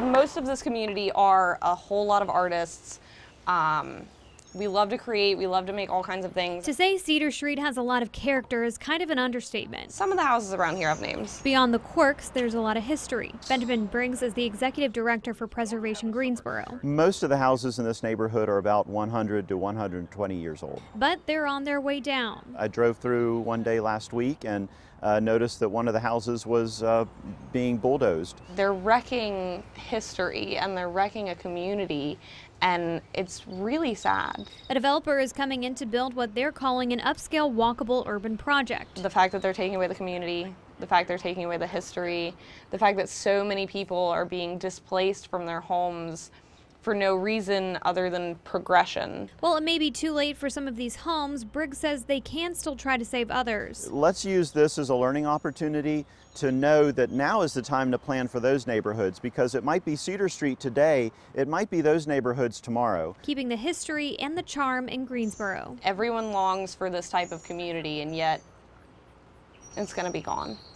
Most of this community are a whole lot of artists. We love to create, we love to make all kinds of things. To say Cedar Street has a lot of character is kind of an understatement. Some of the houses around here have names. Beyond the quirks, there's a lot of history. Benjamin Briggs is the executive director for Preservation Greensboro. Most of the houses in this neighborhood are about 100 to 120 years old. But they're on their way down. I drove through one day last week and noticed that one of the houses was being bulldozed. They're wrecking history and they're wrecking a community, and it's really sad. A developer is coming in to build what they're calling an upscale walkable urban project. The fact that they're taking away the community, the fact they're taking away the history, the fact that so many people are being displaced from their homes for no reason other than progression. While it may be too late for some of these homes, Briggs says they can still try to save others. Let's use this as a learning opportunity to know that now is the time to plan for those neighborhoods, because it might be Cedar Street today, it might be those neighborhoods tomorrow. Keeping the history and the charm in Greensboro. Everyone longs for this type of community, and yet it's going to be gone.